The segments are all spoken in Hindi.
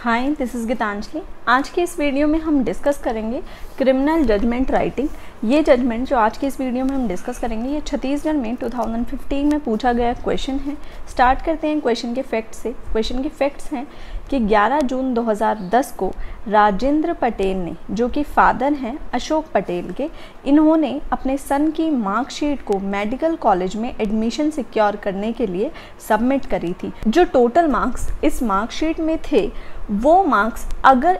Hi, this is Geetanjali. आज के इस वीडियो में हम डिस्कस करेंगे क्रिमिनल जजमेंट राइटिंग। ये जजमेंट जो आज के इस वीडियो में हम डिस्कस करेंगे ये छत्तीसगढ़ में 2015 में पूछा गया क्वेश्चन है। स्टार्ट करते हैं क्वेश्चन के फैक्ट से। क्वेश्चन के फैक्ट्स हैं कि 11 जून 2010 को राजेंद्र पटेल ने, जो कि फादर हैं अशोक पटेल के, इन्होंने अपने सन की मार्कशीट को मेडिकल कॉलेज में एडमिशन सिक्योर करने के लिए सबमिट करी थी। जो टोटल मार्क्स इस मार्कशीट में थे वो मार्क्स अगर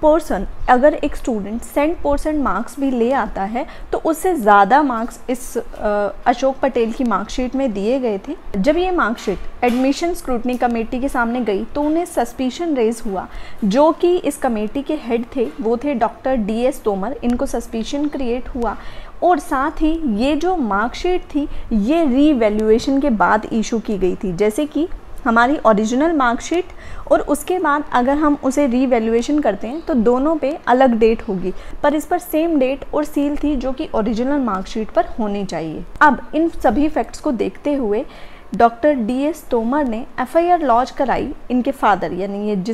एक स्टूडेंट 100% मार्क्स भी ले आता है तो उससे ज़्यादा मार्क्स इस अशोक पटेल की मार्कशीट में दिए गए थे। जब ये मार्कशीट एडमिशन स्क्रूटनी कमेटी के सामने गई तो उन्हें सस्पिशन रेज हुआ। जो कि इस कमेटी के हेड थे वो थे डॉक्टर DS तोमर। इनको सस्पिशन क्रिएट हुआ और साथ ही ये जो मार्कशीट थी ये रीवैल्यूएशन के बाद इशू की गई थी। जैसे कि हमारी ओरिजिनल मार्कशीट और उसके बाद अगर हम उसे रीवैल्यूएशन करते हैं तो दोनों पे अलग डेट होगी, पर इस पर सेम डेट और सील थी जो कि ओरिजिनल मार्कशीट पर होनी चाहिए। अब इन सभी फैक्ट्स को देखते हुए डॉक्टर DS तोमर ने FIR लॉन्च कराई इनके फादर, यानी ये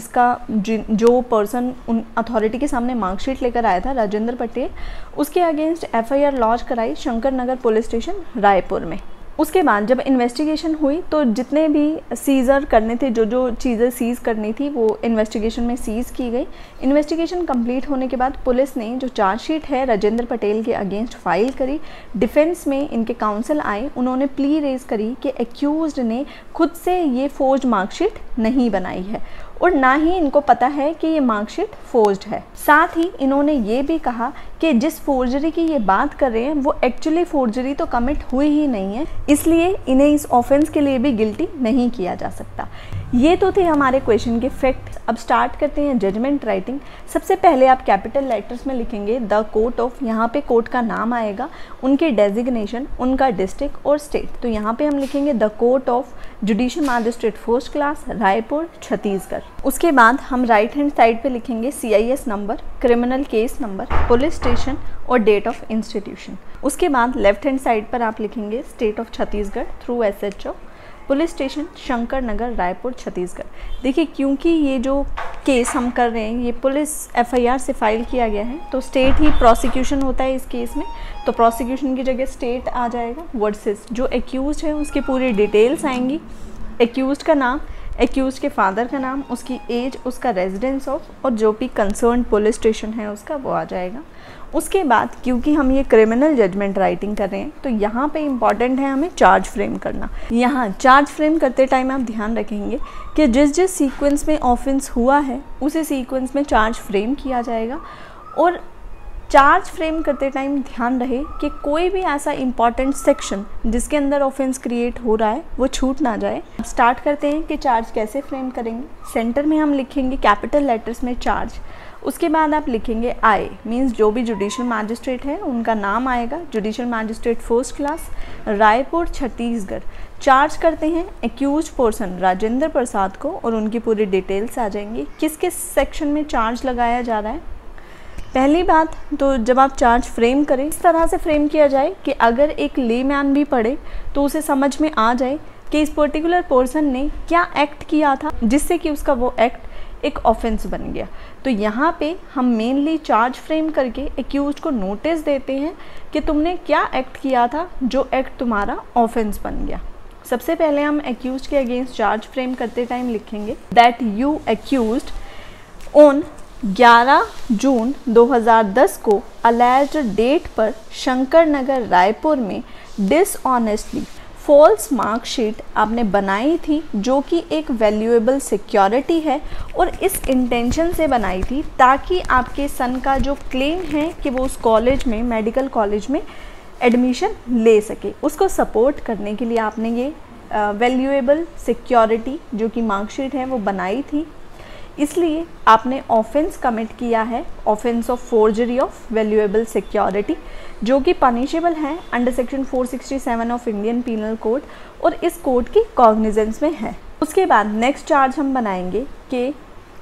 जो पर्सन उन अथॉरिटी के सामने मार्कशीट लेकर आया था, राजेंद्र पटेल, उसके अगेंस्ट FIR लॉन्च कराई शंकर नगर पुलिस स्टेशन रायपुर में। उसके बाद जब इन्वेस्टिगेशन हुई तो जितने भी सीज़र करने थे, जो चीज़ें सीज़ करनी थी वो इन्वेस्टिगेशन में सीज़ की गई। इन्वेस्टिगेशन कंप्लीट होने के बाद पुलिस ने जो चार्जशीट है राजेंद्र पटेल के अगेंस्ट फाइल करी। डिफेंस में इनके काउंसिल आए, उन्होंने प्ली रेज करी कि एक्यूज्ड ने खुद से ये फोर्ज मार्कशीट नहीं बनाई है और ना ही इनको पता है कि ये मार्कशीट फोर्ज्ड है। साथ ही इन्होंने ये भी कहा कि जिस फोर्जरी की ये बात कर रहे हैं वो एक्चुअली फोर्जरी तो कमिट हुई ही नहीं है, इसलिए इन्हें इस ऑफेंस के लिए भी गिल्टी नहीं किया जा सकता। ये तो थे हमारे क्वेश्चन के फैक्ट। अब स्टार्ट करते हैं जजमेंट राइटिंग। सबसे पहले आप कैपिटल लेटर्स में लिखेंगे द कोर्ट ऑफ। यहाँ पे कोर्ट का नाम आएगा, उनके डेजिग्नेशन, उनका डिस्ट्रिक्ट और स्टेट। तो यहाँ पे हम लिखेंगे the court of judicial magistrate first class Raipur Chhattisgarh. उसके बाद हम राइट हैंड साइड पे लिखेंगे CIS number, criminal case number, police station और डेट ऑफ इंस्टीट्यूशन। उसके बाद लेफ्ट हैंड साइड पर आप लिखेंगे state of Chhattisgarh through SHO, police station Shankar Nagar Raipur Chhattisgarh. देखिए, क्योंकि ये जो केस हम कर रहे हैं ये पुलिस FIR से फाइल किया गया है तो स्टेट ही प्रोसिक्यूशन होता है इस केस में, तो प्रोसिक्यूशन की जगह स्टेट आ जाएगा वर्सेस जो एक्यूज्ड है उसकी पूरी डिटेल्स आएंगी। एक्यूज्ड का नाम, एक्यूज्ड के फादर का नाम, उसकी एज, उसका रेजिडेंस ऑफ और जो भी कंसर्न पुलिस स्टेशन है उसका वो आ जाएगा। उसके बाद क्योंकि हम ये क्रिमिनल जजमेंट राइटिंग कर रहे हैं तो यहाँ पे इम्पॉर्टेंट है हमें चार्ज फ्रेम करना। यहाँ चार्ज फ्रेम करते टाइम आप ध्यान रखेंगे कि जिस सीक्वेंस में ऑफेंस हुआ है उसी सीक्वेंस में चार्ज फ्रेम किया जाएगा। और चार्ज फ्रेम करते टाइम ध्यान रहे कि कोई भी ऐसा इंपॉर्टेंट सेक्शन जिसके अंदर ऑफेंस क्रिएट हो रहा है वो छूट ना जाए। स्टार्ट करते हैं कि चार्ज कैसे फ्रेम करेंगे। सेंटर में हम लिखेंगे कैपिटल लेटर्स में चार्ज। उसके बाद आप लिखेंगे I मीन्स जो भी जुडिशियल मैजिस्ट्रेट है उनका नाम आएगा, judicial magistrate first class Raipur Chhattisgarh. Charge करते हैं एक्यूज पर्सन राजेंद्र प्रसाद को और उनकी पूरी डिटेल्स आ जाएंगी। किस किस सेक्शन में चार्ज लगाया जा रहा है। पहली बात तो जब आप चार्ज फ्रेम करें इस तरह से फ्रेम किया जाए कि अगर एक लेमैन भी पढ़े तो उसे समझ में आ जाए कि इस पर्टिकुलर पर्सन ने क्या एक्ट किया था जिससे कि उसका वो एक्ट एक ऑफेंस बन गया। तो यहाँ पे हम मेनली चार्ज फ्रेम करके एक्यूज को नोटिस देते हैं कि तुमने क्या एक्ट किया था जो एक्ट तुम्हारा ऑफेंस बन गया। सबसे पहले हम एक्यूज के अगेंस्ट चार्ज फ्रेम करते टाइम लिखेंगे that you accused on 11 June 2010 को अलेज्ड डेट पर शंकर नगर रायपुर में डिसऑनेस्टली फॉल्स मार्कशीट आपने बनाई थी जो कि एक वैल्यूएबल सिक्योरिटी है और इस इंटेंशन से बनाई थी ताकि आपके सन का जो क्लेम है कि वो उस कॉलेज में, मेडिकल कॉलेज में एडमिशन ले सके, उसको सपोर्ट करने के लिए आपने ये वैल्यूएबल सिक्योरिटी जो कि मार्कशीट है वो बनाई थी। इसलिए आपने ऑफेंस कमिट किया है, offence of forgery of valuable security, जो कि पनिशेबल है under section 467 of Indian penal code और इस कोड की कॉग्निजेंस में है। उसके बाद नेक्स्ट चार्ज हम बनाएंगे कि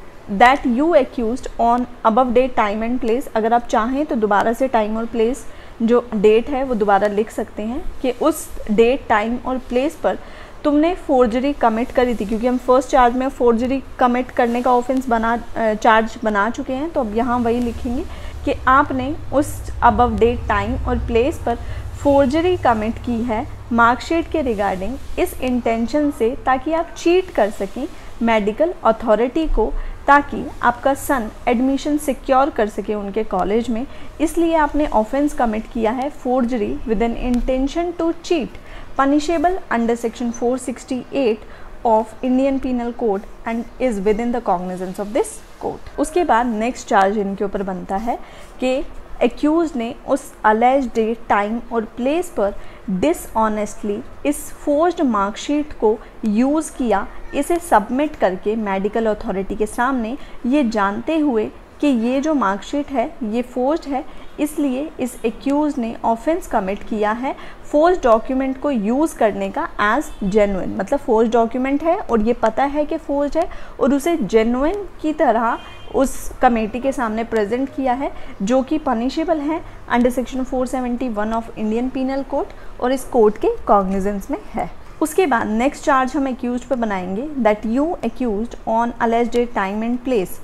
that you accused on above date time and place. अगर आप चाहें तो दोबारा से टाइम और प्लेस जो डेट है वो दोबारा लिख सकते हैं कि उस डेट, टाइम और प्लेस पर तुमने फोर्जरी कमिट करी थी, क्योंकि हम फर्स्ट चार्ज में फोर्जरी कमिट करने का ऑफेंस चार्ज बना चुके हैं, तो अब यहाँ वही लिखेंगे कि आपने उस अबव डेट, टाइम और प्लेस पर फोर्जरी कमिट की है मार्कशीट के रिगार्डिंग इस इंटेंशन से ताकि आप चीट कर सकें मेडिकल अथॉरिटी को, ताकि आपका सन एडमिशन सिक्योर कर सके उनके कॉलेज में। इसलिए आपने ऑफेंस कमिट किया है forgery with an intention to cheat, punishable under section 468 of Indian penal code and is within the cognizance of this court. उसके बाद नेक्स्ट चार्ज इनके ऊपर बनता है कि एक्यूज ने उस अलेज डेट, टाइम और प्लेस पर डिसऑनेस्टली इस फोर्ज्ड मार्कशीट को यूज़ किया, इसे सबमिट करके मेडिकल अथॉरिटी के सामने, ये जानते हुए कि ये जो मार्कशीट है ये फोर्ज्ड है। इसलिए इस एक्यूज ने ऑफेंस कमिट किया है फोर्ज डॉक्यूमेंट को यूज़ करने का एज जेन्युइन, मतलब फोर्ज डॉक्यूमेंट है और ये पता है कि फोर्ज है और उसे जेन्युइन की तरह उस कमेटी के सामने प्रेजेंट किया है, जो कि पनिशेबल है under section 471 of Indian penal code और इस कोड के कॉग्निजेंस में है। उसके बाद नेक्स्ट चार्ज हम एक्यूज्ड पे बनाएंगे that you accused on alleged date, time and place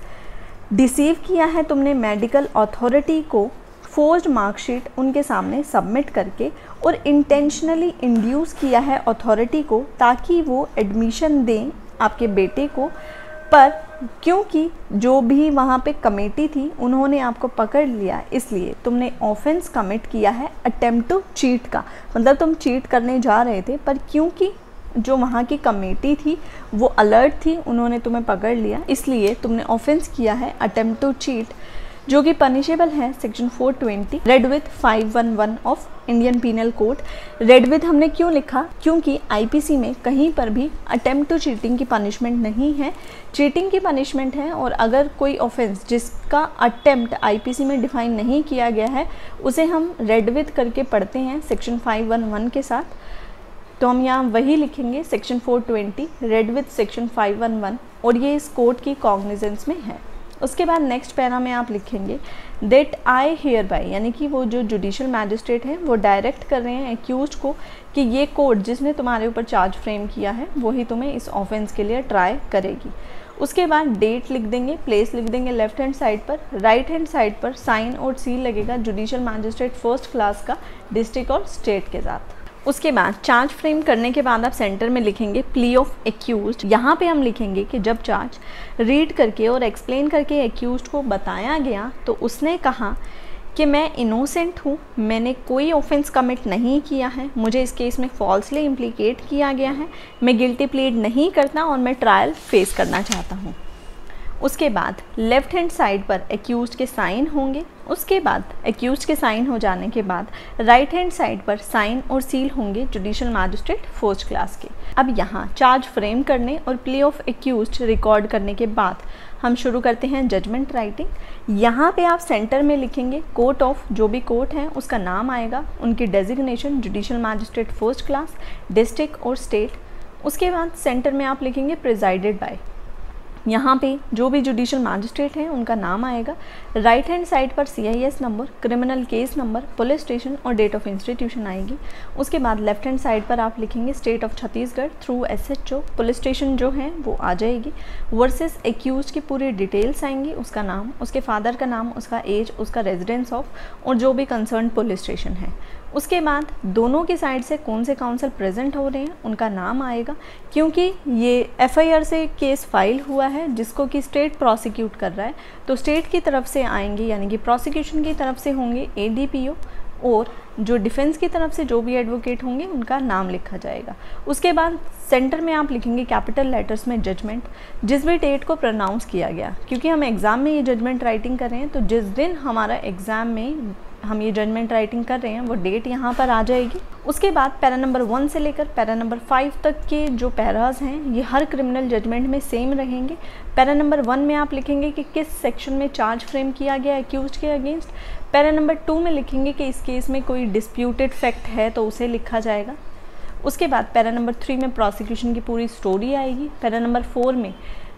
deceive किया है तुमने मेडिकल अथॉरिटी को फोर्ज्ड मार्कशीट उनके सामने सबमिट करके और इंटेंशनली इंड्यूस किया है अथॉरिटी को ताकि वो एडमिशन दें आपके बेटे को, पर क्योंकि जो भी वहाँ पे कमेटी थी उन्होंने आपको पकड़ लिया, इसलिए तुमने ऑफेंस कमिट किया है अटेम्प्ट टू चीट का, मतलब तुम चीट करने जा रहे थे पर क्योंकि जो वहाँ की कमेटी थी वो अलर्ट थी, उन्होंने तुम्हें पकड़ लिया, इसलिए तुमने ऑफेंस किया है अटेम्प्ट टू चीट, जो कि पनिशेबल है section 420 read with 511 of Indian penal code. Read with हमने क्यों लिखा, क्योंकि आईपीसी में कहीं पर भी अटेम्प्ट टू चीटिंग की पनिशमेंट नहीं है, चीटिंग की पनिशमेंट है। और अगर कोई ऑफेंस जिसका अटेम्प्ट आईपीसी में डिफाइन नहीं किया गया है उसे हम रेड विथ करके पढ़ते हैं सेक्शन 511 के साथ, तो हम यहाँ वही लिखेंगे सेक्शन 420 रेड विथ सेक्शन 511 और ये इस कोड की कॉग्निजेंस में है। उसके बाद नेक्स्ट पैरा में आप लिखेंगे दैट आई हियर बाय, यानी कि वो जो जुडिशियल मैजिस्ट्रेट है वो डायरेक्ट कर रहे हैं एक्यूज्ड को कि ये कोर्ट जिसने तुम्हारे ऊपर चार्ज फ्रेम किया है वही तुम्हें इस ऑफेंस के लिए ट्राई करेगी। उसके बाद डेट लिख देंगे, प्लेस लिख देंगे लेफ्ट हैंड साइड पर, राइट हैंड साइड पर साइन और सील लगेगा जुडिशियल मैजिस्ट्रेट फर्स्ट क्लास का डिस्ट्रिक्ट और स्टेट के साथ। उसके बाद चार्ज फ्रेम करने के बाद आप सेंटर में लिखेंगे प्ली ऑफ एक्यूज्ड। यहाँ पे हम लिखेंगे कि जब चार्ज रीड करके और एक्सप्लेन करके एक्यूज्ड को बताया गया तो उसने कहा कि मैं इनोसेंट हूँ, मैंने कोई ऑफेंस कमिट नहीं किया है, मुझे इस केस में फॉल्सली इम्प्लीकेट किया गया है, मैं गिल्टी प्लीड नहीं करता और मैं ट्रायल फेस करना चाहता हूँ। उसके बाद लेफ्ट हैंड साइड पर एक्यूज्ड के साइन होंगे। उसके बाद एक्यूज्ड के साइन हो जाने के बाद राइट हैंड साइड पर साइन और सील होंगे जुडिशियल मैजिस्ट्रेट फर्स्ट क्लास के। अब यहाँ चार्ज फ्रेम करने और प्ले ऑफ एक्यूज्ड रिकॉर्ड करने के बाद हम शुरू करते हैं जजमेंट राइटिंग। यहाँ पे आप सेंटर में लिखेंगे कोर्ट ऑफ, जो भी कोर्ट है उसका नाम आएगा, उनकी designation judicial magistrate first class, district और स्टेट। उसके बाद सेंटर में आप लिखेंगे प्रिजाइडेड बाय, यहाँ पे जो भी जुडिशियल मैजिस्ट्रेट हैं उनका नाम आएगा। राइट हैंड साइड पर CIS number, criminal case number, police station और डेट ऑफ इंस्टीट्यूशन आएगी। उसके बाद लेफ्ट हैंड साइड पर आप लिखेंगे state of Chhattisgarh through SHO, police station जो है वो आ जाएगी, वर्सेस एक्यूज्ड की पूरी डिटेल्स आएंगी, उसका नाम, उसके फादर का नाम, उसका एज, उसका रेजिडेंस ऑफ और जो भी कंसर्न पुलिस स्टेशन है। उसके बाद दोनों की साइड से कौन से काउंसिल प्रेजेंट हो रहे हैं उनका नाम आएगा, क्योंकि ये FIR से केस फाइल हुआ है जिसको कि स्टेट प्रोसिक्यूट कर रहा है, तो स्टेट की तरफ से आएंगे, यानी कि प्रोसिक्यूशन की तरफ से होंगे ADPO और जो डिफेंस की तरफ से जो भी एडवोकेट होंगे उनका नाम लिखा जाएगा। उसके बाद सेंटर में आप लिखेंगे कैपिटल लेटर्स में जजमेंट, जिस भी डेट को प्रोनाउंस किया गया, क्योंकि हम एग्ज़ाम में ये जजमेंट राइटिंग कर रहे हैं तो जिस दिन हमारा एग्ज़ाम में हम ये जजमेंट राइटिंग कर रहे हैं वो डेट यहाँ पर आ जाएगी। उसके बाद पैरा नंबर 1 से लेकर पैरा नंबर 5 तक के जो पैराज हैं ये हर क्रिमिनल जजमेंट में सेम रहेंगे। पैरा नंबर 1 में आप लिखेंगे कि किस सेक्शन में चार्ज फ्रेम किया गया एक्यूज्ड के अगेंस्ट। पैरा नंबर 2 में लिखेंगे कि इस केस में कोई डिस्प्यूटेड फैक्ट है तो उसे लिखा जाएगा। उसके बाद पैरा नंबर 3 में प्रोसिक्यूशन की पूरी स्टोरी आएगी। पैरा नंबर 4 में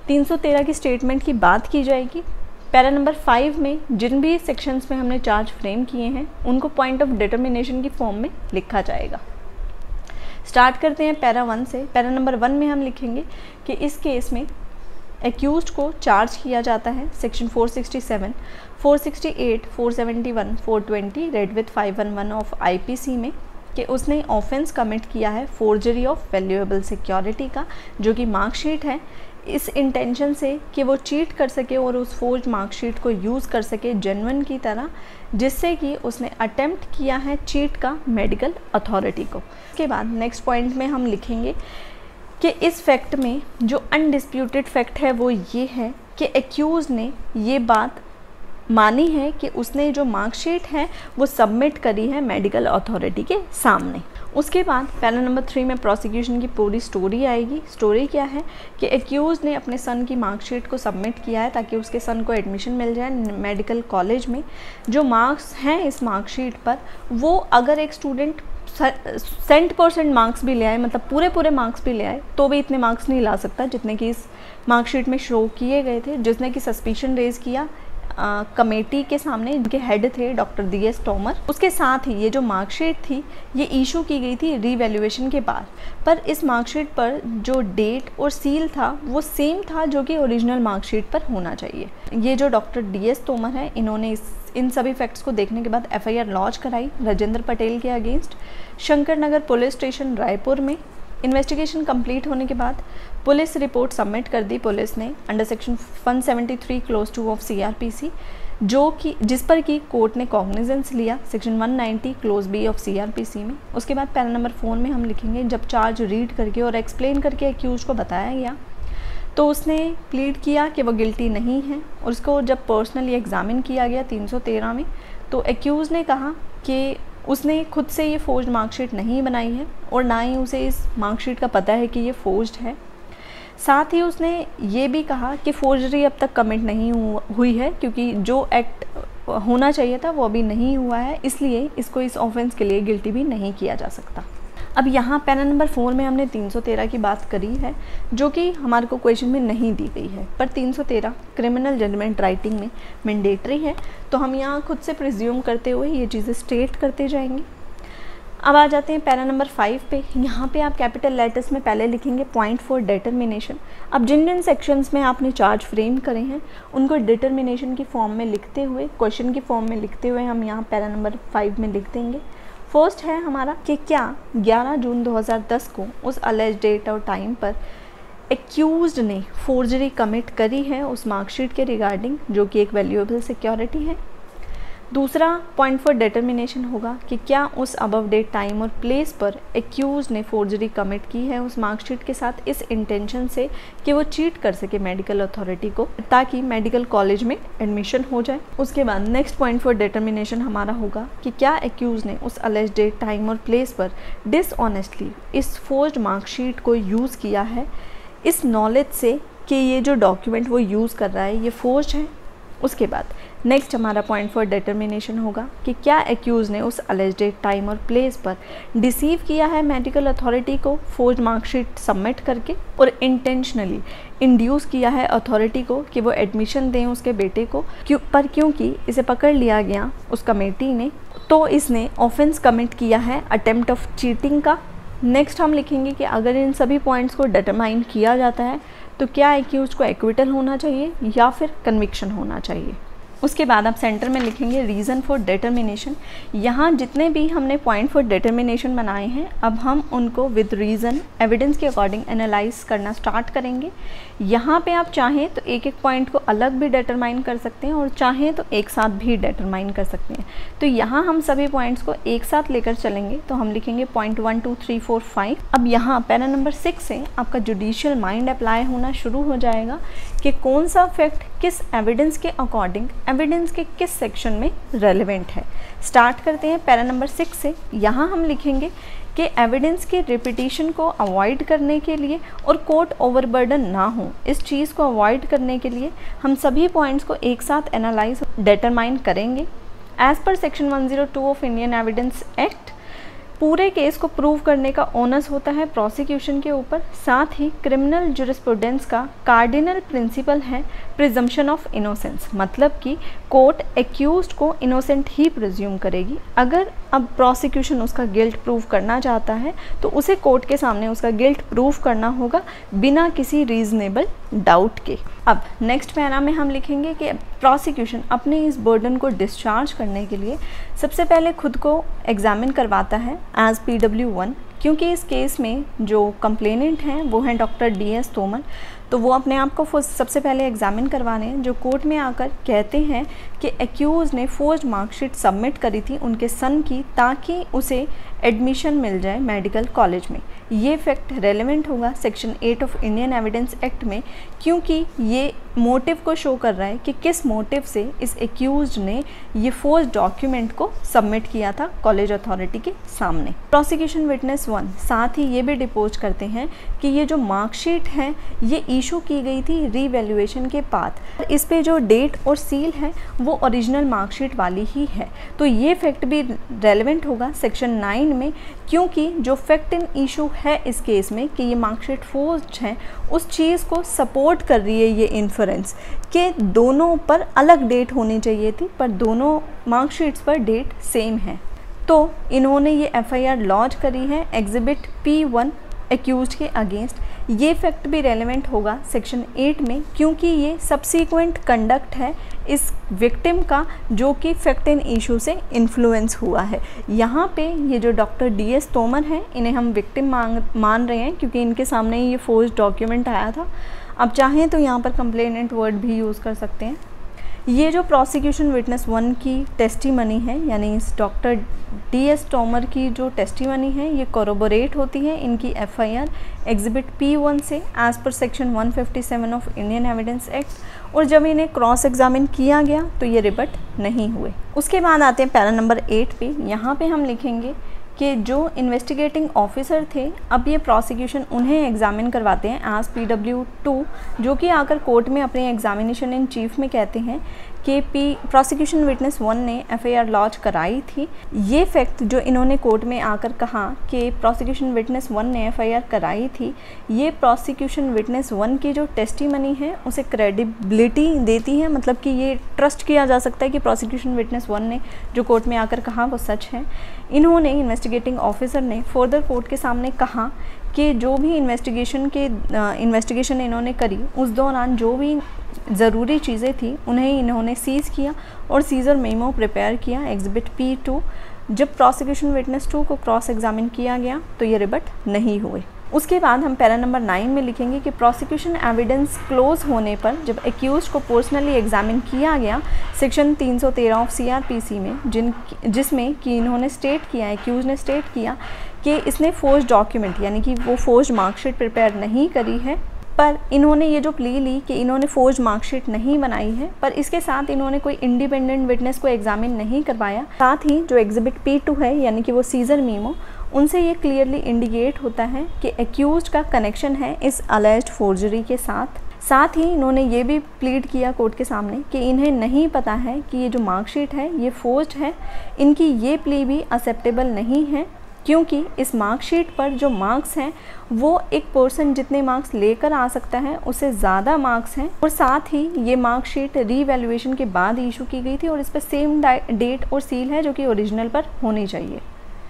313 की स्टेटमेंट की बात की जाएगी। पैरा नंबर 5 में जिन भी सेक्शंस में हमने चार्ज फ्रेम किए हैं उनको पॉइंट ऑफ डिटर्मिनेशन की फॉर्म में लिखा जाएगा। स्टार्ट करते हैं पैरा 1 से। पैरा नंबर 1 में हम लिखेंगे कि इस केस में एक्यूज्ड को चार्ज किया जाता है section 467, 468, 471, 420 read with 511 of IPC में कि उसने ऑफेंस कमिट किया है फोर्जरी ऑफ वैल्यूएबल सिक्योरिटी का, जो कि मार्कशीट है, इस इंटेंशन से कि वो चीट कर सके और उस फोर्ज मार्कशीट को यूज़ कर सके जेन्युइन की तरह, जिससे कि उसने अटेम्प्ट किया है चीट का मेडिकल अथॉरिटी को। उसके बाद नेक्स्ट पॉइंट में हम लिखेंगे कि इस फैक्ट में जो अनडिस्प्यूटेड फैक्ट है वो ये है कि एक्यूज़ ने ये बात मानी है कि उसने जो मार्कशीट है वो सबमिट करी है मेडिकल अथॉरिटी के सामने। उसके बाद पैरा नंबर 3 में प्रोसिक्यूशन की पूरी स्टोरी आएगी। स्टोरी क्या है कि एक्यूज़ ने अपने सन की मार्कशीट को सबमिट किया है ताकि उसके सन को एडमिशन मिल जाए मेडिकल कॉलेज में। जो मार्क्स हैं इस मार्कशीट पर, वो अगर एक स्टूडेंट 100% मार्क्स भी ले आए, मतलब पूरे मार्क्स भी ले आए, तो भी इतने मार्क्स नहीं ला सकता जितने कि इस मार्कशीट में शो किए गए थे, जिसने कि सस्पिशन रेज़ किया कमेटी के सामने, इनके हेड थे डॉक्टर DS तोमर। उसके साथ ही ये जो मार्कशीट थी ये इशू की गई थी रीवैल्यूएशन के बाद, पर इस मार्कशीट पर जो डेट और सील था वो सेम था जो कि ओरिजिनल मार्कशीट पर होना चाहिए। ये जो डॉक्टर DS तोमर है, इन्होंने इन सभी फैक्ट्स को देखने के बाद FIR लॉन्च कराई राजेंद्र पटेल के against Shankar Nagar police station Raipur में। इन्वेस्टिगेशन कंप्लीट होने के बाद पुलिस रिपोर्ट सबमिट कर दी पुलिस ने under section 173 clause 2 of CRPC, जो कि जिस पर कि कोर्ट ने कॉग्निजेंस लिया section 190 clause B of CRPC में। उसके बाद पैरा नंबर 4 में हम लिखेंगे जब चार्ज रीड करके और एक्सप्लेन करके एक्यूज को बताया गया तो उसने प्लीड किया कि वो गिल्टी नहीं है, और उसको जब पर्सनली एग्जामिन किया गया 313 में, तो एक्यूज़ ने कहा कि उसने खुद से ये फोर्ज्ड मार्कशीट नहीं बनाई है और ना ही उसे इस मार्कशीट का पता है कि ये फोर्ज्ड है। साथ ही उसने ये भी कहा कि फोर्जरी अब तक कमिट नहीं हुई है, क्योंकि जो एक्ट होना चाहिए था वो अभी नहीं हुआ है, इसलिए इसको इस ऑफेंस के लिए गिल्टी भी नहीं किया जा सकता। अब यहाँ पैरा नंबर 4 में हमने 313 की बात करी है, जो कि हमारे को क्वेश्चन में नहीं दी गई है, पर 313 क्रिमिनल जजमेंट राइटिंग में मैंडेटरी है, तो हम यहाँ खुद से प्रिज्यूम करते हुए ये चीज़ें स्टेट करते जाएंगे। अब आ जाते हैं पैरा नंबर 5 पे। यहाँ पे आप कैपिटल लेटर्स में पहले लिखेंगे पॉइंट फॉर डिटर्मिनेशन। अब जिन जिन सेक्शंस में आपने चार्ज फ्रेम करे हैं उनको डिटर्मिनेशन की फॉर्म में लिखते हुए, क्वेश्चन की फॉर्म में लिखते हुए हम यहाँ पैरा नंबर 5 में लिख देंगे। फर्स्ट है हमारा कि क्या 11 जून 2010 को उस अलेज डेट और टाइम पर एक्यूज्ड ने फोर्जरी कमिट करी है उस मार्कशीट के रिगार्डिंग, जो कि एक वैल्यूएबल सिक्योरिटी है। दूसरा पॉइंट फॉर डिटर्मिनेशन होगा कि क्या उस अबव डेट टाइम और प्लेस पर एक्यूज ने फोर्जरी कमिट की है उस मार्कशीट के साथ इस इंटेंशन से कि वो चीट कर सके मेडिकल अथॉरिटी को, ताकि मेडिकल कॉलेज में एडमिशन हो जाए। उसके बाद नेक्स्ट पॉइंट फॉर डिटर्मिनेशन हमारा होगा कि क्या एक्यूज ने उस अलेज डेट टाइम और प्लेस पर डिसऑनेस्टली इस फोर्ज्ड मार्कशीट को यूज़ किया है इस नॉलेज से कि ये जो डॉक्यूमेंट वो यूज़ कर रहा है ये फोर्ज्ड है। उसके बाद नेक्स्ट हमारा पॉइंट फॉर डिटर्मिनेशन होगा कि क्या एक्यूज़ ने उस अलेज्ड टाइम और प्लेस पर डिसीव किया है मेडिकल अथॉरिटी को फोर्ज मार्कशीट सबमिट करके और इंटेंशनली इंड्यूस किया है अथॉरिटी को कि वो एडमिशन दें उसके बेटे को, क्योंकि इसे पकड़ लिया गया उस कमेटी ने, तो इसने ऑफेंस कमिट किया है अटेम्प्ट ऑफ चीटिंग का। नेक्स्ट हम लिखेंगे कि अगर इन सभी पॉइंट्स को डिटरमाइन किया जाता है तो क्या एक्यूज को एक्विटल होना चाहिए या फिर कन्विक्शन होना चाहिए। उसके बाद आप सेंटर में लिखेंगे रीज़न फॉर डिटर्मिनेशन। यहाँ जितने भी हमने पॉइंट फॉर डिटर्मिनेशन बनाए हैं अब हम उनको विद रीज़न एविडेंस के अकॉर्डिंग एनालाइज करना स्टार्ट करेंगे। यहाँ पे आप चाहें तो एक एक पॉइंट को अलग भी डिटरमाइन कर सकते हैं और चाहें तो एक साथ भी डिटरमाइन कर सकते हैं। तो यहाँ हम सभी पॉइंट्स को एक साथ लेकर चलेंगे, तो हम लिखेंगे पॉइंट 1 2 3 4 5। अब यहाँ पैरा नंबर 6 से आपका जुडिशियल माइंड अप्लाई होना शुरू हो जाएगा कि कौन सा फैक्ट किस एविडेंस के अकॉर्डिंग एविडेंस के किस सेक्शन में रेलेवेंट है। स्टार्ट करते हैं पैरा नंबर 6 से। यहाँ हम लिखेंगे कि एविडेंस के रिपीटिशन को अवॉइड करने के लिए और कोर्ट ओवरबर्डन ना हो, इस चीज़ को अवॉइड करने के लिए हम सभी पॉइंट्स को एक साथ एनालाइज डिटरमाइन करेंगे। As per section 102 of Indian evidence act पूरे केस को प्रूव करने का ओनस होता है प्रोसिक्यूशन के ऊपर। साथ ही क्रिमिनल ज्यूरिस्प्रूडेंस का कार्डिनल प्रिंसिपल है प्रिजम्पशन ऑफ इनोसेंस, मतलब कि कोर्ट एक्यूज्ड को इनोसेंट ही प्रिज्यूम करेगी। अगर अब प्रोसिक्यूशन उसका गिल्ट प्रूव करना चाहता है तो उसे कोर्ट के सामने उसका गिल्ट प्रूव करना होगा बिना किसी रीजनेबल डाउट के। अब नेक्स्ट पैरा में हम लिखेंगे कि प्रोसिक्यूशन अपने इस बर्डन को डिस्चार्ज करने के लिए सबसे पहले खुद को एग्जामिन करवाता है एज PW1, क्योंकि इस केस में जो कंप्लेनेंट हैं वो हैं डॉक्टर DS तोमर, तो वो अपने आप को सबसे पहले एग्जामिन करवाने जो कोर्ट में आकर कहते हैं कि एक्यूज ने फोर्ज मार्कशीट सबमिट करी थी उनके सन की ताकि उसे एडमिशन मिल जाए मेडिकल कॉलेज में। ये फैक्ट रेलेवेंट होगा section 8 of Indian evidence act में, क्योंकि ये मोटिव को शो कर रहा है कि किस मोटिव से इस एक्यूज्ड ने ये फोर्ज डॉक्यूमेंट को सबमिट किया था कॉलेज अथॉरिटी के सामने। प्रोसिक्यूशन विटनेस 1 साथ ही ये भी डिपोज करते हैं कि ये जो मार्कशीट है ये इशू की गई थी रीवैल्यूएशन के बाद, इस पे जो डेट और सील है वो ओरिजिनल मार्कशीट वाली ही है। तो ये फैक्ट भी रेलेवेंट होगा सेक्शन 9 में, क्योंकि जो फैक्ट इन इशू है इस केस में कि ये मार्कशीट फोर्ज्ड है उस चीज़ को सपोर्ट कर रही है ये इन्फरेंस कि दोनों पर अलग डेट होनी चाहिए थी पर दोनों मार्कशीट्स पर डेट सेम है। तो इन्होंने ये FIR लॉन्च करी है एग्जिबिट P1 एक्यूज्ड के अगेंस्ट। ये फैक्ट भी रेलेवेंट होगा सेक्शन 8 में, क्योंकि ये सब्सीक्वेंट कंडक्ट है इस विक्टिम का जो कि फैक्ट इन इशू से इन्फ्लुएंस हुआ है। यहाँ पे ये जो डॉक्टर DS तोमर हैं इन्हें हम विक्टिम मान रहे हैं क्योंकि इनके सामने ये फोर्ज डॉक्यूमेंट आया था। अब चाहें तो यहाँ पर कंप्लेनेंट वर्ड भी यूज़ कर सकते हैं। ये जो प्रोसिक्यूशन विटनेस 1 की टेस्टीमनी है, यानी इस डॉक्टर DS तोमर की जो टेस्टीमनी है ये कोरोबोरेट होती है इनकी FIR एग्जिबिट P1 से as per section 157 of Indian evidence act, और जब इन्हें क्रॉस एग्जामिन किया गया तो ये रिबट नहीं हुए। उसके बाद आते हैं पैरा नंबर 8 पे। यहाँ पे हम लिखेंगे कि जो इन्वेस्टिगेटिंग ऑफिसर थे अब ये प्रोसिक्यूशन उन्हें एग्जामिन करवाते हैं एज PW2, जो कि आकर कोर्ट में अपने एग्जामिनेशन इन चीफ में कहते हैं कि प्रोसिक्यूशन विटनेस 1 ने FIR लॉन्च कराई थी। ये फैक्ट जो इन्होंने कोर्ट में आकर कहा कि प्रोसिक्यूशन विटनेस 1 ने FIR कराई थी, ये प्रोसिक्यूशन विटनेस 1 की जो टेस्टीमनी है उसे क्रेडिबिलिटी देती है, मतलब कि ये ट्रस्ट किया जा सकता है कि प्रोसिक्यूशन विटनेस 1 ने जो कोर्ट में आकर कहा वो सच है। इन्होंने इन्वेस्टिगेटिंग ऑफिसर ने फर्दर कोर्ट के सामने कहा कि जो भी इन्वेस्टिगेशन इन्होंने करी उस दौरान जो भी ज़रूरी चीज़ें थी उन्हें इन्होंने सीज़ किया और सीज़र मेमो प्रिपेयर किया एग्जिबिट P2। जब प्रोसिक्यूशन विटनेस 2 को क्रॉस एग्जामिन किया गया तो ये रिबट नहीं हुए। उसके बाद हम पैरा नंबर 9 में लिखेंगे कि प्रोसिक्यूशन एविडेंस क्लोज होने पर जब एक्यूज को पर्सनली एग्जामिन किया गया सेक्शन 313 ऑफ CRPC में, जिसमें कि इन्होंने स्टेट किया, एक्यूज ने स्टेट किया कि इसने फोर्ज डॉक्यूमेंट यानी कि वो फोर्ज मार्कशीट प्रिपेयर नहीं करी है, पर इन्होंने ये जो प्ली ली कि इन्होंने फोर्ज मार्कशीट नहीं बनाई है, पर इसके साथ इन्होंने कोई इंडिपेंडेंट विटनेस को एग्जामिन नहीं करवाया। साथ ही जो एग्जिबिट P2 है यानी कि वो सीजर मीमो, उनसे ये क्लियरली इंडिकेट होता है कि एक्यूज्ड का कनेक्शन है इस अलेज्ड फोर्जरी के साथ। साथ ही इन्होंने ये भी प्लीड किया कोर्ट के सामने कि इन्हें नहीं पता है कि ये जो मार्कशीट है ये फोर्ज्ड है। इनकी ये प्ली भी एक्सेप्टेबल नहीं है क्योंकि इस मार्कशीट पर जो मार्क्स हैं वो एक पर्सन जितने मार्क्स लेकर आ सकता है उससे ज़्यादा मार्क्स हैं, और साथ ही ये मार्कशीट रीवैल्यूएशन के बाद इशू की गई थी और इस पर सेम डेट और सील है जो कि ओरिजिनल पर होनी चाहिए।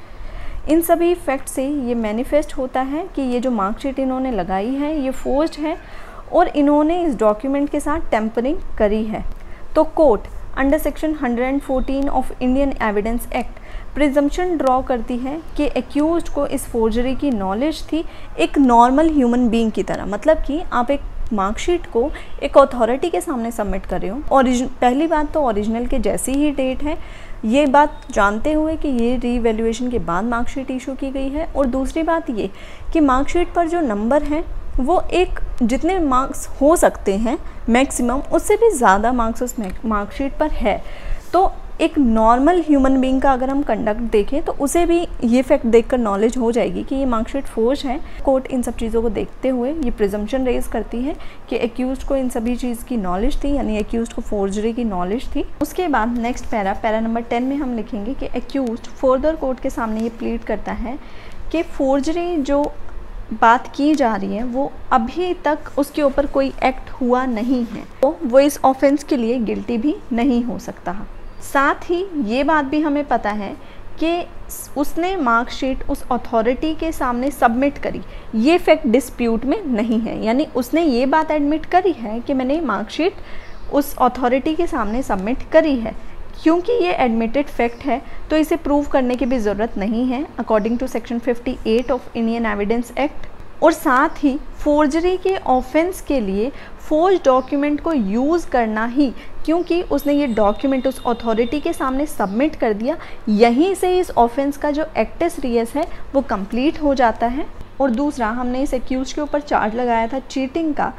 इन सभी फैक्ट से ये मैनिफेस्ट होता है कि ये जो मार्कशीट इन्होंने लगाई है ये फोर्ज्ड है और इन्होंने इस डॉक्यूमेंट के साथ टेम्परिंग करी है। तो court under section 114 of Indian evidence act presumption draw करती है कि एक्यूज्ड को इस फोर्जरी की नॉलेज थी एक नॉर्मल ह्यूमन बीइंग की तरह। मतलब कि आप एक मार्कशीट को एक अथॉरिटी के सामने सबमिट कर रहे हो, पहली बात तो ओरिजिनल के जैसी ही डेट है, ये बात जानते हुए कि ये रीवैल्यूएशन के बाद मार्कशीट इशू की गई है, और दूसरी बात ये कि मार्कशीट पर जो नंबर है वो एक जितने मार्क्स हो सकते हैं मैक्सिमम उससे भी ज़्यादा मार्क्स उस मार्कशीट पर है। तो एक नॉर्मल ह्यूमन बीइंग का अगर हम कंडक्ट देखें तो उसे भी ये फैक्ट देखकर नॉलेज हो जाएगी कि ये मार्कशीट फोर्ज है। कोर्ट इन सब चीज़ों को देखते हुए ये प्रिजम्पशन रेज करती है कि एक्यूज्ड को इन सभी चीज़ की नॉलेज थी, यानी एक्यूज्ड को फोर्जरी की नॉलेज थी। उसके बाद नेक्स्ट पैरा नंबर 10 में हम लिखेंगे कि एक्यूज्ड फर्दर कोर्ट के सामने ये प्लीड करता है कि फोर्जरी जो बात की जा रही है वो अभी तक उसके ऊपर कोई एक्ट हुआ नहीं है, तो वो इस ऑफेंस के लिए गिल्टी भी नहीं हो सकता। साथ ही ये बात भी हमें पता है कि उसने मार्कशीट उस अथॉरिटी के सामने सबमिट करी, ये फैक्ट डिस्प्यूट में नहीं है, यानी उसने ये बात एडमिट करी है कि मैंने मार्कशीट उस अथॉरिटी के सामने सबमिट करी है। क्योंकि ये एडमिटेड फैक्ट है तो इसे प्रूव करने की भी ज़रूरत नहीं है according to section 58 of Indian evidence act. और साथ ही फोर्जरी के ऑफेंस के लिए फोर्ज डॉक्यूमेंट को यूज़ करना ही, क्योंकि उसने ये डॉक्यूमेंट उस अथॉरिटी के सामने सबमिट कर दिया, यहीं से इस ऑफेंस का जो एक्टस रियस है वो कंप्लीट हो जाता है। और दूसरा, हमने इस एक्यूज के ऊपर चार्ज लगाया था चीटिंग का।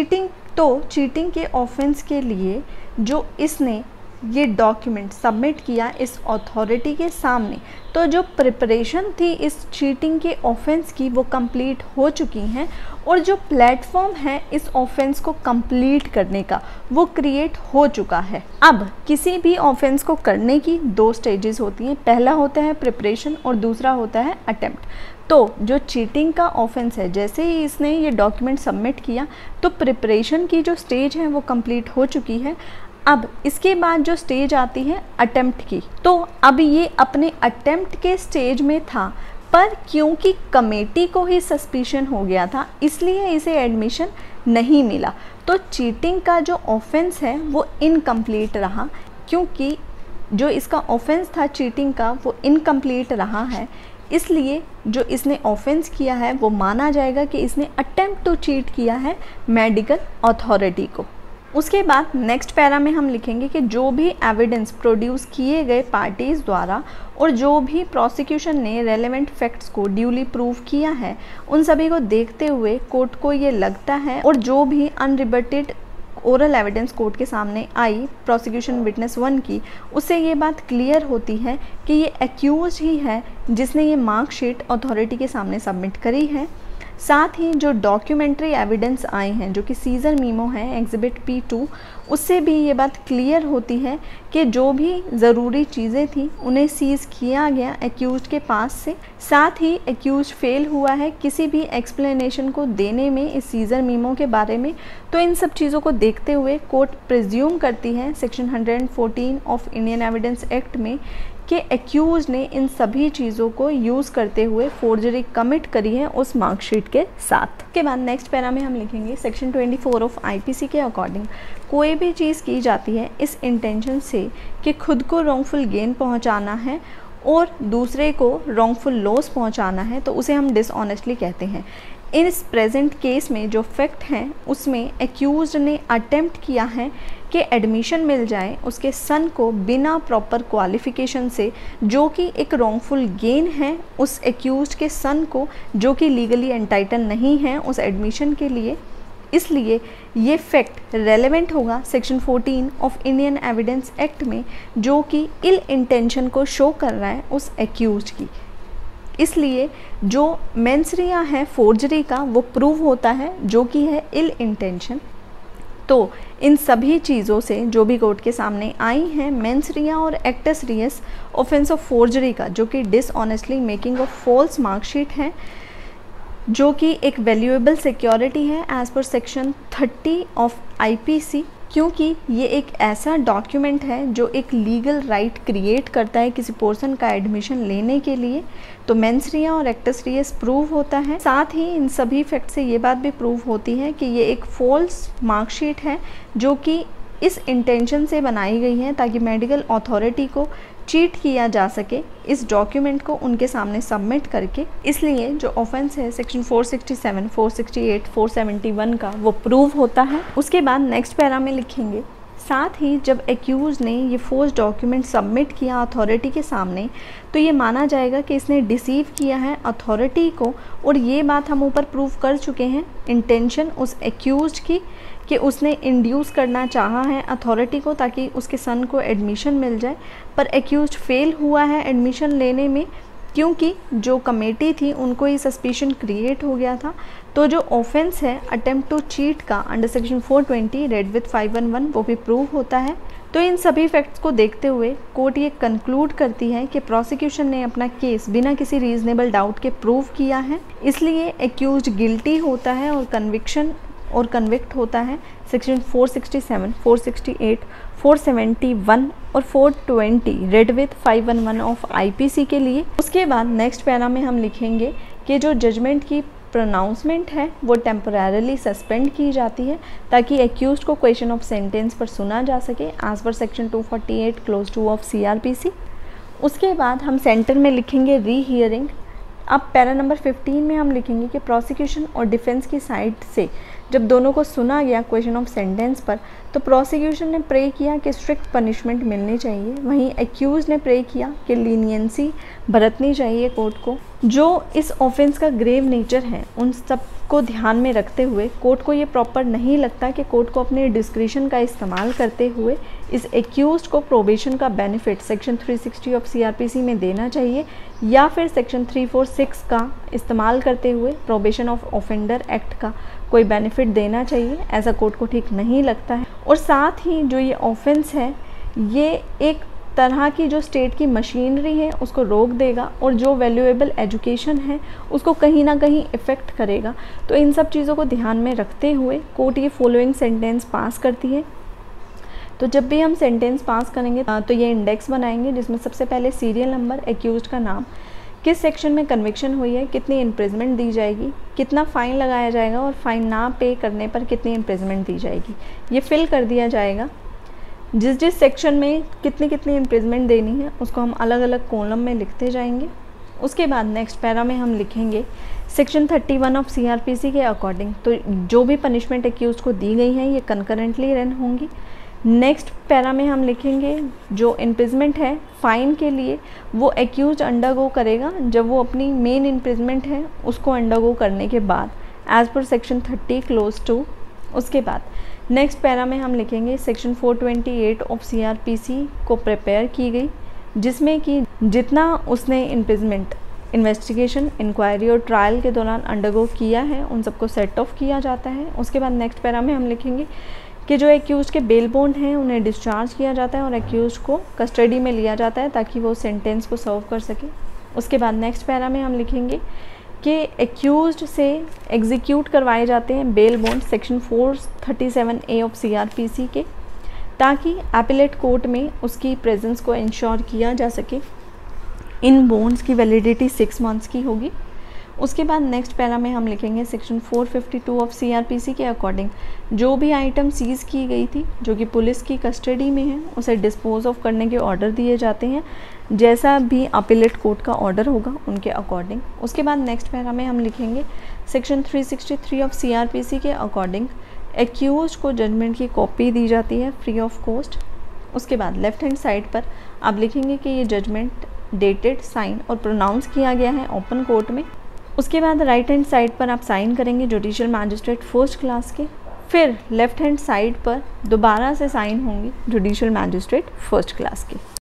चीटिंग के ऑफेंस के लिए जो इसने ये डॉक्यूमेंट सबमिट किया इस अथॉरिटी के सामने, तो जो प्रिपरेशन थी इस चीटिंग के ऑफेंस की वो कंप्लीट हो चुकी हैं, और जो प्लेटफॉर्म है इस ऑफेंस को कंप्लीट करने का वो क्रिएट हो चुका है। अब किसी भी ऑफेंस को करने की 2 स्टेजेस होती हैं, पहला होता है प्रिपरेशन और दूसरा होता है अटेम्प्ट। तो जो चीटिंग का ऑफेंस है, जैसे ही इसने ये डॉक्यूमेंट सबमिट किया तो प्रिपरेशन की जो स्टेज है वो कंप्लीट हो चुकी है। अब इसके बाद जो स्टेज आती है अटेम्प्ट की, तो अब ये अपने अटेम्प्ट के स्टेज में था, पर क्योंकि कमेटी को ही सस्पिशन हो गया था इसलिए इसे एडमिशन नहीं मिला। तो चीटिंग का जो ऑफेंस है वो इनकम्प्लीट रहा, क्योंकि जो इसका ऑफेंस था चीटिंग का वो इनकम्प्लीट रहा है, इसलिए जो इसने ऑफेंस किया है वो माना जाएगा कि इसने अटेम्प्ट टू चीट किया है मेडिकल अथॉरिटी को। उसके बाद नेक्स्ट पैरा में हम लिखेंगे कि जो भी एविडेंस प्रोड्यूस किए गए पार्टीज़ द्वारा और जो भी प्रोसिक्यूशन ने रेलेवेंट फैक्ट्स को ड्यूली प्रूव किया है, उन सभी को देखते हुए कोर्ट को ये लगता है, और जो भी अनरिबटेड ओरल एविडेंस कोर्ट के सामने आई प्रोसिक्यूशन विटनेस 1 की, उससे ये बात क्लियर होती है कि ये एक्यूज ही है जिसने ये मार्कशीट अथॉरिटी के सामने सबमिट करी है। साथ ही जो डॉक्यूमेंट्री एविडेंस आए हैं जो कि सीजर मीमो है एग्जिबिट P2, उससे भी ये बात क्लियर होती है कि जो भी ज़रूरी चीज़ें थी उन्हें सीज़ किया गया एक्यूज्ड के पास से। साथ ही एक्यूज्ड फेल हुआ है किसी भी एक्सप्लेनेशन को देने में इस सीजर मीमो के बारे में। तो इन सब चीज़ों को देखते हुए कोर्ट प्रिज्यूम करती है section 114 of Indian evidence act में कि एक्यूज ने इन सभी चीज़ों को यूज़ करते हुए फोर्जरी कमिट करी है उस मार्कशीट के साथ। के बाद नेक्स्ट पैरा में हम लिखेंगे सेक्शन 24 ऑफ IPC के अकॉर्डिंग कोई भी चीज़ की जाती है इस इंटेंशन से कि खुद को रॉन्गफुल गेन पहुंचाना है और दूसरे को रॉन्गफुल लॉस पहुंचाना है, तो उसे हम डिसऑनेस्टली कहते हैं। इस प्रेजेंट केस में जो फैक्ट हैं उसमें एक्यूज्ड ने अटेम्प्ट किया है कि एडमिशन मिल जाए उसके सन को बिना प्रॉपर क्वालिफिकेशन से, जो कि एक रॉन्गफुल गेन है उस एक्यूज्ड के सन को, जो कि लीगली एंटाइटल नहीं है उस एडमिशन के लिए। इसलिए ये फैक्ट रेलेवेंट होगा section 14 of Indian evidence act में, जो कि इल इंटेंशन को शो कर रहा है उस एक्यूज्ड की। इसलिए जो मेंसरिया है फोर्जरी का वो प्रूव होता है, जो कि है इल इंटेंशन। तो इन सभी चीज़ों से जो भी कोर्ट के सामने आई हैं, मेंसरिया और actus reus offence of forgery का, जो कि dishonestly making of false marksheet है, जो कि एक वैल्यूएबल सिक्योरिटी है as per section 30 of IPC, क्योंकि ये एक ऐसा डॉक्यूमेंट है जो एक लीगल राइट क्रिएट करता है किसी पर्सन का एडमिशन लेने के लिए। तो मेंसरिया और एक्टस रियस प्रूव होता है। साथ ही इन सभी फैक्ट से ये बात भी प्रूव होती है कि ये एक फॉल्स मार्कशीट है जो कि इस इंटेंशन से बनाई गई है ताकि मेडिकल अथॉरिटी को चीट किया जा सके इस डॉक्यूमेंट को उनके सामने सबमिट करके। इसलिए जो ऑफेंस है सेक्शन 467, 468, 471 का वो प्रूव होता है। उसके बाद नेक्स्ट पैरा में लिखेंगे, साथ ही जब एक्यूज ने ये फोर्स डॉक्यूमेंट सबमिट किया अथॉरिटी के सामने, तो ये माना जाएगा कि इसने डिसीव किया है अथॉरिटी को। और ये बात हम ऊपर प्रूव कर चुके हैं इंटेंशन उस एक्यूज की कि उसने इंड्यूस करना चाहा है अथॉरिटी को ताकि उसके सन को एडमिशन मिल जाए, पर एक्यूज्ड फेल हुआ है एडमिशन लेने में क्योंकि जो कमेटी थी उनको ये सस्पिशन क्रिएट हो गया था। तो जो ऑफेंस है अटेम्प्ट टू चीट का अंडर सेक्शन 420 रेड विथ 511 वो भी प्रूव होता है। तो इन सभी फैक्ट्स को देखते हुए कोर्ट ये कंक्लूड करती है कि प्रोसिक्यूशन ने अपना केस बिना किसी रीजनेबल डाउट के प्रूव किया है, इसलिए एक्यूज्ड गिल्टी होता है और कन्विक्ट होता है सेक्शन 467, 468, 471 और 420 रेड विथ 511 ऑफ आईपीसी के लिए। उसके बाद नेक्स्ट पैरा में हम लिखेंगे कि जो जजमेंट की प्रोनाउंसमेंट है वो टेम्परेरली सस्पेंड की जाती है ताकि एक्यूज्ड को क्वेश्चन ऑफ सेंटेंस पर सुना जा सके as per section 248 close 2 of CrPC. उसके बाद हम सेंटर में लिखेंगे री हियरिंग। अब पैरा नंबर 15 में हम लिखेंगे कि प्रोसिक्यूशन और डिफेंस की साइड से जब दोनों को सुना गया क्वेश्चन ऑफ सेंटेंस पर तो प्रोसिक्यूशन ने प्रे किया कि स्ट्रिक्ट पनिशमेंट मिलनी चाहिए, वहीं एक्यूज ने प्रे किया कि लीनियंसी बरतनी चाहिए कोर्ट को। जो इस ऑफेंस का ग्रेव नेचर है उन सब को ध्यान में रखते हुए कोर्ट को ये प्रॉपर नहीं लगता कि कोर्ट को अपने डिस्क्रिशन का इस्तेमाल करते हुए इस एक्यूज्ड को प्रोबेशन का बेनिफिट सेक्शन 360 ऑफ सीआरपीसी में देना चाहिए या फिर सेक्शन 346 का इस्तेमाल करते हुए प्रोबेशन ऑफ ऑफेंडर एक्ट का कोई बेनिफिट देना चाहिए। ऐसा कोर्ट को ठीक नहीं लगता है। और साथ ही जो ये ऑफेंस है ये एक तरह की जो स्टेट की मशीनरी है उसको रोक देगा और जो वैल्यूएबल एजुकेशन है उसको कहीं ना कहीं इफ़ेक्ट करेगा। तो इन सब चीज़ों को ध्यान में रखते हुए कोर्ट ये फॉलोइंग सेंटेंस पास करती है। तो जब भी हम सेंटेंस पास करेंगे तो ये इंडेक्स बनाएंगे जिसमें सबसे पहले सीरियल नंबर, एक्यूज्ड का नाम, किस सेक्शन में कन्विक्शन हुई है, कितनी इम्प्रिजमेंट दी जाएगी, कितना फ़ाइन लगाया जाएगा और फ़ाइन ना पे करने पर कितनी इम्प्रिजमेंट दी जाएगी, ये फिल कर दिया जाएगा। जिस सेक्शन में कितनी इम्प्रिजमेंट देनी है उसको हम अलग अलग कॉलम में लिखते जाएंगे। उसके बाद नेक्स्ट पैरा में हम लिखेंगे सेक्शन 31 ऑफ सीआरपीसी के अकॉर्डिंग तो जो भी पनिशमेंट एक्यूज को दी गई है ये कंकरेंटली रन होंगी। नेक्स्ट पैरा में हम लिखेंगे जो इम्प्रिजमेंट है फ़ाइन के लिए वो एक्यूज अंडरगो करेगा जब वो अपनी मेन इम्प्रिजमेंट है उसको अंडरगो करने के बाद एज़ पर सेक्शन 30 क्लोज 2। उसके बाद नेक्स्ट पैरा में हम लिखेंगे सेक्शन 428 ऑफ सीआरपीसी को प्रिपेयर की गई जिसमें कि जितना उसने इम्प्रिजमेंट इन्वेस्टिगेशन, इंक्वायरी और ट्रायल के दौरान अंडरगो किया है उन सबको सेट ऑफ किया जाता है। उसके बाद नेक्स्ट पैरा में हम लिखेंगे कि जो एक्यूज के बेल बॉन्ड हैं उन्हें डिस्चार्ज किया जाता है और एक्यूज को कस्टडी में लिया जाता है ताकि वो सेंटेंस को सर्व कर सके। उसके बाद नेक्स्ट पैरा में हम लिखेंगे कि एक्यूज्ड से एग्जीक्यूट करवाए जाते हैं bail bond section 437A of CrPC के ताकि एपिलेट कोर्ट में उसकी प्रेजेंस को इंश्योर किया जा सके। इन बॉन्ड्स की वैलिडिटी 6 मंथ्स की होगी। उसके बाद नेक्स्ट पैरा में हम लिखेंगे सेक्शन 452 ऑफ सीआरपीसी के अकॉर्डिंग जो भी आइटम सीज़ की गई थी जो कि पुलिस की कस्टडी में है उसे डिस्पोज ऑफ करने के ऑर्डर दिए जाते हैं जैसा भी अपीलेट कोर्ट का ऑर्डर होगा उनके अकॉर्डिंग। उसके बाद नेक्स्ट पैरा में हम लिखेंगे सेक्शन 363 ऑफ सीआरपीसी के अकॉर्डिंग एक्यूज को जजमेंट की कॉपी दी जाती है फ्री ऑफ कॉस्ट। उसके बाद लेफ्ट हैंड साइड पर आप लिखेंगे कि ये जजमेंट डेटेड, साइन और प्रोनाउंस किया गया है ओपन कोर्ट में। उसके बाद राइट हैंड साइड पर आप साइन करेंगे जुडिशियल मैजिस्ट्रेट फर्स्ट क्लास के, फिर लेफ्ट हैंड साइड पर दोबारा से साइन होंगे जुडिशियल मैजिस्ट्रेट फर्स्ट क्लास के।